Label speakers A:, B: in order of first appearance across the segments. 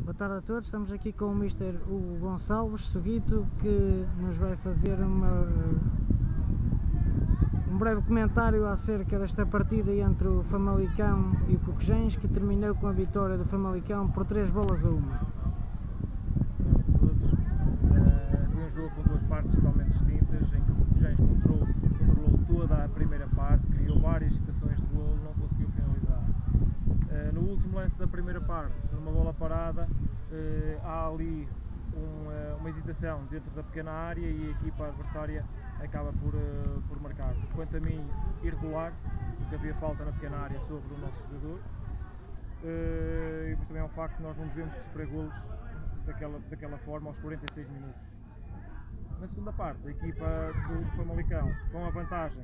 A: Boa tarde a todos, estamos aqui com o Mr. Hugo Gonçalves Suguito, que nos vai fazer um breve comentário acerca desta partida entre o Famalicão e o Cocujens, que terminou com a vitória do Famalicão por 3-1.
B: Foi um jogo com duas partes totalmente distintas, em que o Cocujens controlou toda a primeira parte, criou várias situações de golo, não conseguiu finalizar. No último lance da primeira parte, numa bola parada, há ali uma hesitação dentro da pequena área e a equipa adversária acaba por marcar. Quanto a mim, irregular, porque havia falta na pequena área sobre o nosso jogador, mas também é um facto que nós não devemos sofrer golos daquela forma aos 46 minutos. Na segunda parte, a equipa do Famalicão, com a vantagem,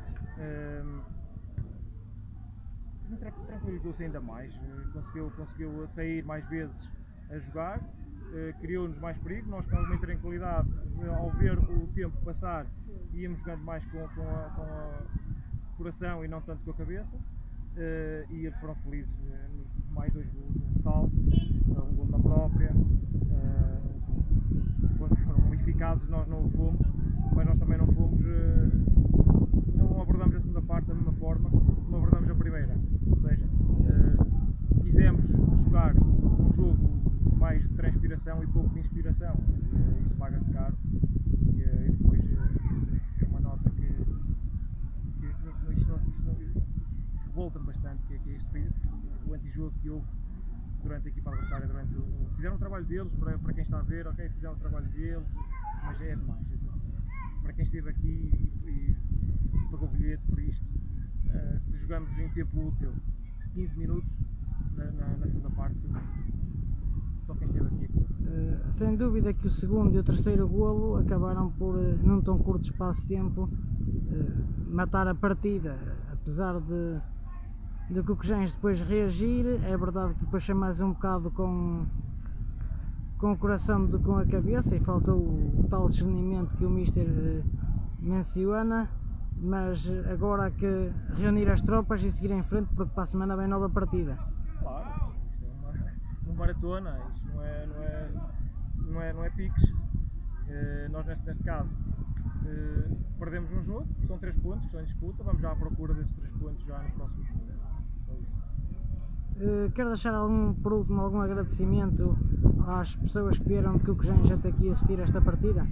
B: tranquilizou-se ainda mais, conseguiu sair mais vezes a jogar, criou-nos mais perigo. Nós, com alguma tranquilidade, ao ver o tempo passar, íamos jogando mais com o coração e não tanto com a cabeça, e eles foram felizes nos mais dois golos, um salto, um gol na própria, foram eficazes. Nós não o fomos, mas nós também não fomos, não abordamos a segunda parte da mesma forma como abordamos a primeira, ou seja, quisemos jogar um jogo mais de transpiração e pouco de inspiração, isso paga-se caro, e depois é uma nota que isto revolta-me bastante, que é este o antijogo que houve durante a equipa adversária. Fizeram o trabalho deles, para quem está a ver, ok, fizeram o trabalho deles, mas é demais, para quem esteve aqui e pagou o bilhete por isto. Se jogamos em tempo útil 15 minutos na segunda parte, só quem esteve aqui é que...
A: Sem dúvida que o segundo e o terceiro golo acabaram por, num tão curto espaço de tempo, matar a partida. Apesar de Cocujens depois reagir, é verdade que depois foi mais um bocado com o coração do que com a cabeça, e faltou o tal discernimento que o Mister menciona, mas agora há que reunir as tropas e seguir em frente, porque para a semana vem nova partida.
B: Claro, isto é uma maratona, isto não é piques. Nós neste caso perdemos um jogo, são 3 pontos que estão em disputa, vamos já à procura desses 3 pontos já no próximo jogo.
A: Quero deixar por último algum agradecimento às pessoas que vieram de Cocujens até aqui assistir a esta partida.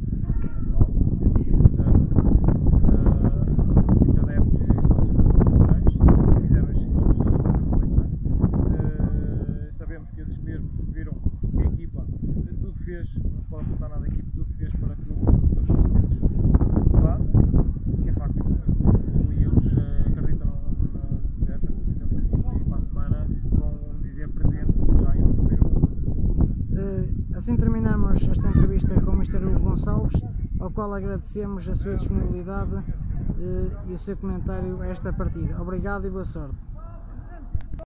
B: Sabemos que esses mesmos viram que a equipa tudo fez, não se pode apontar nada, a equipa tudo fez para que os acontecimentos mudassem, que é facto, e eles acreditam no projeto, e para a semana vão dizer presente já em primeiro.
A: Assim terminamos esta entrevista com o Mr. Hugo Gonçalves, ao qual agradecemos a sua disponibilidade e o seu comentário a esta partida. Obrigado e boa sorte.